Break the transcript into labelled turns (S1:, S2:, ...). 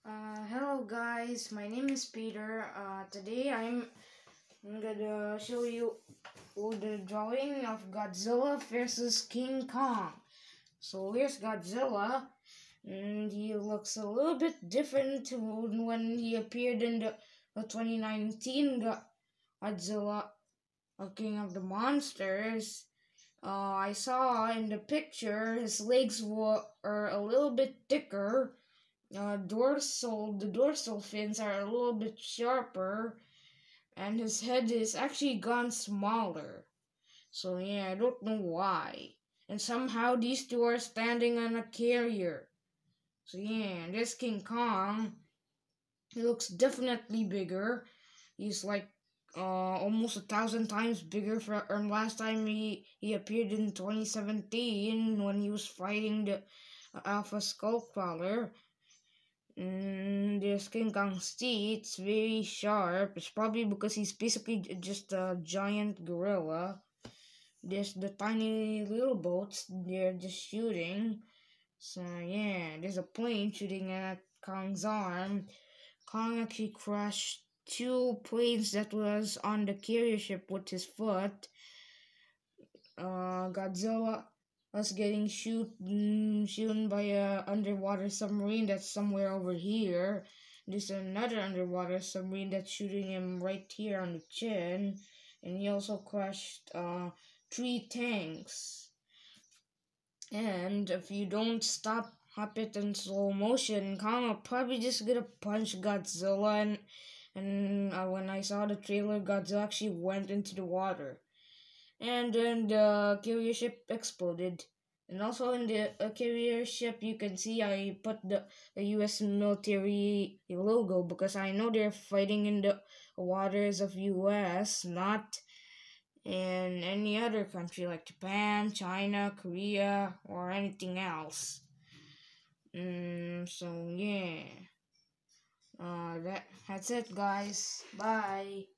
S1: Hello guys, my name is Peter. Today I'm gonna show you the drawing of Godzilla versus King Kong. So here's Godzilla, and he looks a little bit different to when he appeared in the 2019 Godzilla, King of the Monsters. I saw in the picture his legs are a little bit thicker. The dorsal fins are a little bit sharper, and his head is actually gone smaller. So yeah, I don't know why. And somehow these two are standing on a carrier. So yeah, this King Kong, he looks definitely bigger. He's like almost 1,000 times bigger from last time he appeared in 2017 when he was fighting the Alpha Skullcrawler. The King Kong's teeth, it's very sharp. It's probably because he's basically just a giant gorilla. There's the tiny little boats, they're just shooting. So yeah, there's a plane shooting at Kong's arm. Kong actually crushed two planes that was on the carrier ship with his foot. Godzilla was getting shown by a underwater submarine that's somewhere over here. There's another underwater submarine that's shooting him right here on the chin, and he also crushed three tanks. And if you don't stop it in slow motion, Kong will probably just gonna punch Godzilla. And when I saw the trailer, Godzilla actually went into the water, and then the carrier ship exploded. And also in the carrier ship, you can see I put the U.S. military logo because I know they're fighting in the waters of U.S., not in any other country like Japan, China, Korea, or anything else. So yeah, that's it, guys. Bye.